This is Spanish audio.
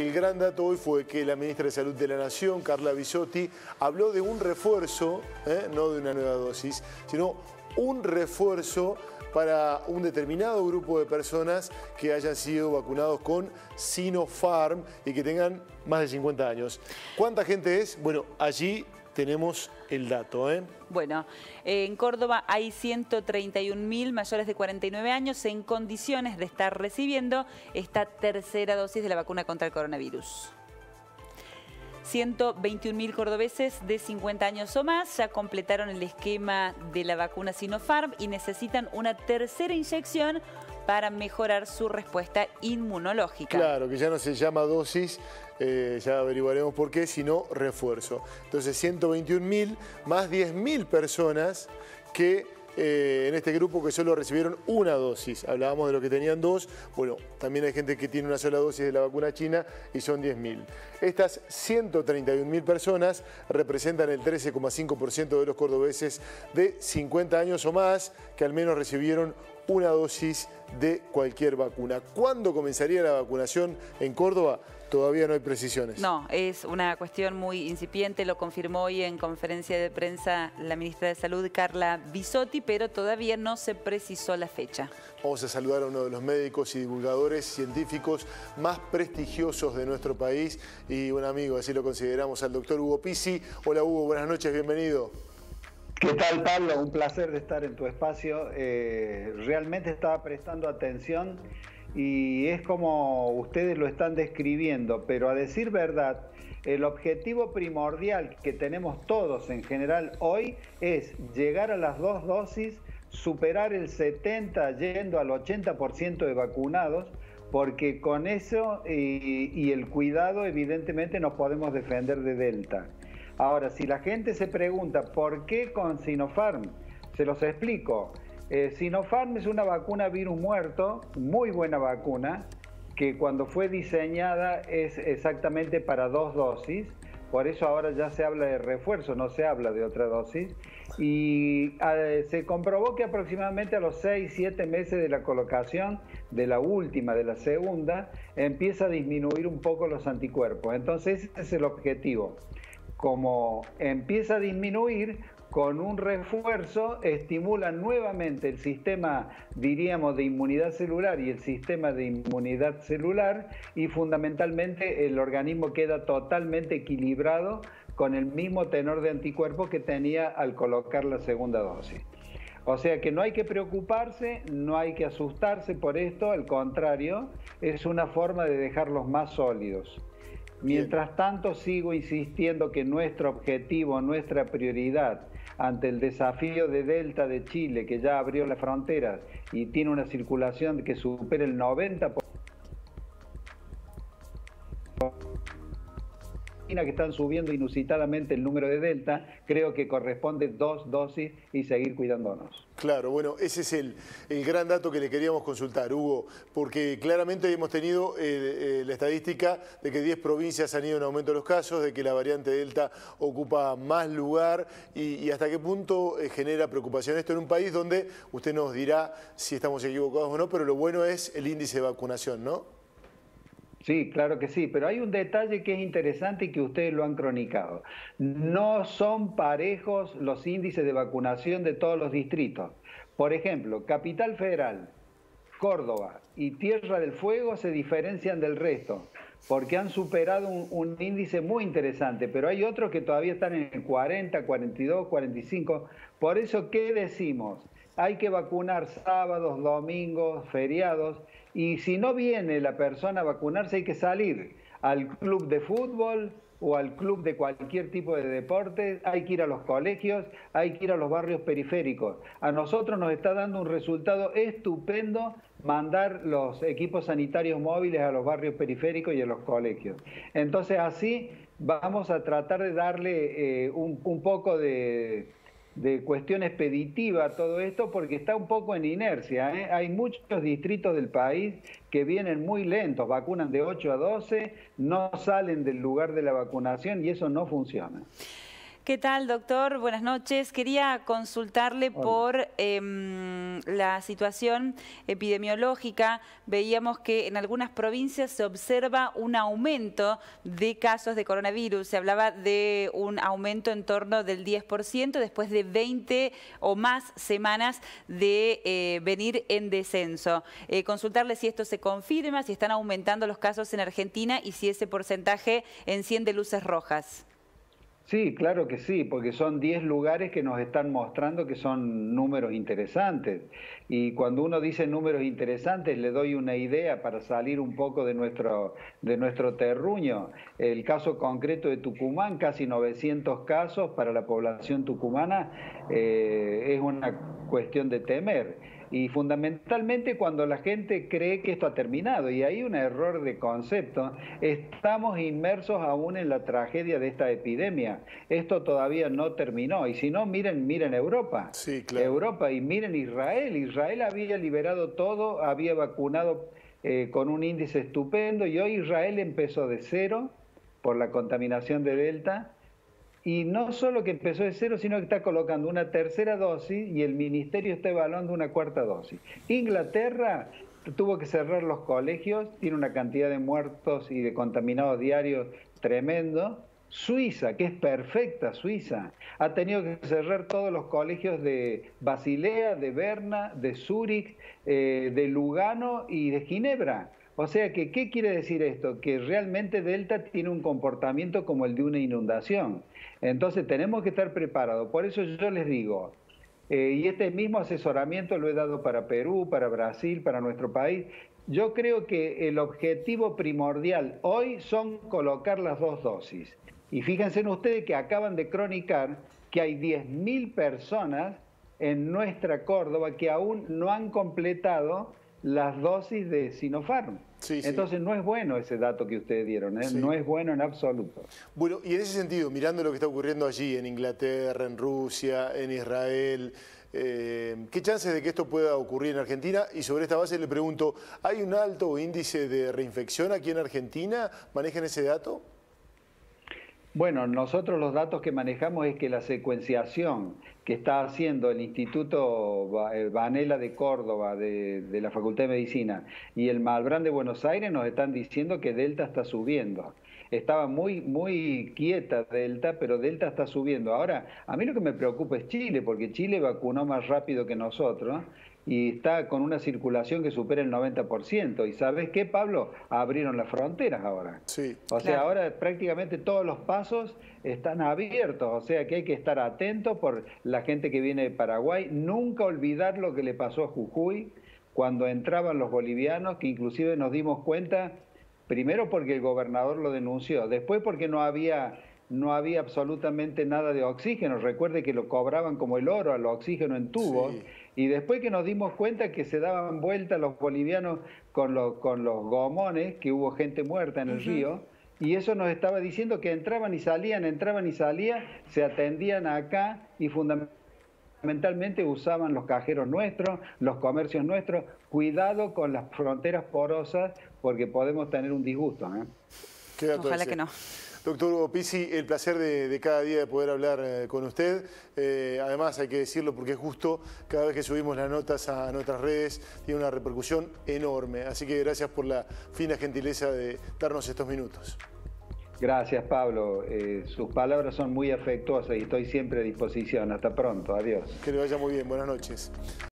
el gran dato hoy fue que la ministra de Salud de la Nación, Carla Bisotti, habló de un refuerzo, no de una nueva dosis, sino un refuerzo para un determinado grupo de personas que hayan sido vacunados con Sinopharm y que tengan más de 50 años. ¿Cuánta gente es? Bueno, allí tenemos el dato. Bueno, en Córdoba hay 131.000 mayores de 49 años en condiciones de estar recibiendo esta tercera dosis de la vacuna contra el coronavirus. 121.000 cordobeses de 50 años o más ya completaron el esquema de la vacuna Sinopharm y necesitan una tercera inyección para mejorar su respuesta inmunológica. Claro, que ya no se llama dosis, ya averiguaremos por qué, sino refuerzo. Entonces 121.000 más 10.000 personas que en este grupo que solo recibieron una dosis. Hablábamos de los que tenían dos. Bueno, también hay gente que tiene una sola dosis de la vacuna china y son 10.000. Estas 131.000 personas representan el 13,5% de los cordobeses de 50 años o más que al menos recibieron una dosis de cualquier vacuna. ¿Cuándo comenzaría la vacunación en Córdoba? Todavía no hay precisiones. No, es una cuestión muy incipiente, lo confirmó hoy en conferencia de prensa la ministra de Salud, Carla Bisotti, pero todavía no se precisó la fecha. Vamos a saludar a uno de los médicos y divulgadores científicos más prestigiosos de nuestro país y un amigo, así lo consideramos, al doctor Hugo Pizzi. Hola Hugo, buenas noches, bienvenido. ¿Qué tal, Pablo? Un placer de estar en tu espacio. Realmente estaba prestando atención y es como ustedes lo están describiendo, pero a decir verdad, el objetivo primordial que tenemos todos en general hoy es llegar a las 2 dosis, superar el 70, yendo al 80% de vacunados, porque con eso y el cuidado evidentemente nos podemos defender de Delta. Ahora, si la gente se pregunta ¿por qué con Sinopharm? Se los explico. Sinopharm es una vacuna virus muerto, muy buena vacuna, que cuando fue diseñada es exactamente para 2 dosis, por eso ahora ya se habla de refuerzo, no se habla de otra dosis, y se comprobó que aproximadamente a los 6-7 meses de la colocación de la última, de la segunda, empieza a disminuir un poco los anticuerpos. Entonces ese es el objetivo. Como empieza a disminuir, con un refuerzo estimula nuevamente el sistema, diríamos, de inmunidad celular y el sistema de inmunidad celular y fundamentalmente el organismo queda totalmente equilibrado con el mismo tenor de anticuerpos que tenía al colocar la segunda dosis. O sea que no hay que preocuparse, no hay que asustarse por esto, al contrario, es una forma de dejarlos más sólidos. Mientras tanto, sigo insistiendo que nuestro objetivo, nuestra prioridad ante el desafío de Delta de Chile, que ya abrió las fronteras y tiene una circulación que supera el 90%, que están subiendo inusitadamente el número de Delta, creo que corresponde 2 dosis y seguir cuidándonos. Claro, bueno, ese es el gran dato que le queríamos consultar, Hugo, porque claramente hemos tenido la estadística de que 10 provincias han ido en aumento de los casos, de que la variante Delta ocupa más lugar y hasta qué punto genera preocupación esto en un país donde usted nos dirá si estamos equivocados o no, pero lo bueno es el índice de vacunación, ¿no? Sí, claro que sí, pero hay un detalle que es interesante y que ustedes lo han cronicado. No son parejos los índices de vacunación de todos los distritos. Por ejemplo, Capital Federal, Córdoba y Tierra del Fuego se diferencian del resto porque han superado un índice muy interesante, pero hay otros que todavía están en el 40, 42, 45. Por eso, ¿qué decimos? Hay que vacunar sábados, domingos, feriados. Y si no viene la persona a vacunarse, hay que salir al club de fútbol o al club de cualquier tipo de deporte, hay que ir a los colegios, hay que ir a los barrios periféricos. A nosotros nos está dando un resultado estupendo mandar los equipos sanitarios móviles a los barrios periféricos y a los colegios. Entonces así vamos a tratar de darle un poco de cuestión expeditiva a todo esto porque está un poco en inercia, ¿eh? Hay muchos distritos del país que vienen muy lentos, vacunan de 8 a 12, no salen del lugar de la vacunación y eso no funciona. ¿Qué tal, doctor? Buenas noches. Quería consultarle por la situación epidemiológica. Veíamos que en algunas provincias se observa un aumento de casos de coronavirus. Se hablaba de un aumento en torno del 10% después de 20 o más semanas de venir en descenso. Consultarle si esto se confirma, si están aumentando los casos en Argentina y si ese porcentaje enciende luces rojas. Sí, claro que sí, porque son 10 lugares que nos están mostrando que son números interesantes. Y cuando uno dice números interesantes, le doy una idea para salir un poco de nuestro terruño. El caso concreto de Tucumán, casi 900 casos para la población tucumana, es una cuestión de temer. Y fundamentalmente cuando la gente cree que esto ha terminado, y hay un error de concepto, estamos inmersos aún en la tragedia de esta epidemia. Esto todavía no terminó, y si no, miren Europa. Sí, claro. Europa, y miren Israel. Israel había liberado todo, había vacunado con un índice estupendo, y hoy Israel empezó de cero por la contaminación de Delta. Y no solo que empezó de cero, sino que está colocando una tercera dosis y el ministerio está evaluando una cuarta dosis. Inglaterra tuvo que cerrar los colegios, tiene una cantidad de muertos y de contaminados diarios tremendo. Suiza, que es perfecta Suiza, ha tenido que cerrar todos los colegios de Basilea, de Berna, de Zúrich, de Lugano y de Ginebra. O sea que, ¿qué quiere decir esto? Que realmente Delta tiene un comportamiento como el de una inundación. Entonces tenemos que estar preparados. Por eso yo les digo, y este mismo asesoramiento lo he dado para Perú, para Brasil, para nuestro país. Yo creo que el objetivo primordial hoy son colocar las 2 dosis. Y fíjense ustedes que acaban de cronicar que hay 10.000 personas en nuestra Córdoba que aún no han completado las dosis de Sinopharm. Sí, Entonces no es bueno ese dato que ustedes dieron, Sí. No es bueno en absoluto. Bueno, y en ese sentido, mirando lo que está ocurriendo allí en Inglaterra, en Rusia, en Israel, ¿qué chances de que esto pueda ocurrir en Argentina? Y sobre esta base le pregunto, ¿hay un alto índice de reinfección aquí en Argentina? ¿Manejan ese dato? Bueno, nosotros los datos que manejamos es que la secuenciación que está haciendo el Instituto Vanela de Córdoba, de la Facultad de Medicina, y el Malbrán de Buenos Aires nos están diciendo que Delta está subiendo. Estaba muy quieta Delta, pero Delta está subiendo. Ahora, a mí lo que me preocupa es Chile, porque Chile vacunó más rápido que nosotros y está con una circulación que supera el 90%. ¿Y sabes qué, Pablo? Abrieron las fronteras ahora. Sí. O sea, Claro. ahora prácticamente todos los pasos están abiertos, o sea que hay que estar atentos por la gente que viene de Paraguay. Nunca olvidar lo que le pasó a Jujuy cuando entraban los bolivianos, que inclusive nos dimos cuenta, primero porque el gobernador lo denunció, después porque no había absolutamente nada de oxígeno. Recuerde que lo cobraban como el oro al oxígeno en tubos. Sí. Y después que nos dimos cuenta que se daban vueltas los bolivianos con los gomones, que hubo gente muerta en el río, y eso nos estaba diciendo que entraban y salían, se atendían acá y fundamentalmente usaban los cajeros nuestros, los comercios nuestros. Cuidado con las fronteras porosas porque podemos tener un disgusto, ¿Qué dato Ojalá ese? que no. Doctor Hugo Pizzi, el placer de cada día de poder hablar con usted. Además, hay que decirlo porque es justo, cada vez que subimos las notas a nuestras redes, tiene una repercusión enorme. Así que gracias por la fina gentileza de darnos estos minutos. Gracias, Pablo. Sus palabras son muy afectuosas y estoy siempre a disposición. Hasta pronto. Adiós. Que le vaya muy bien. Buenas noches.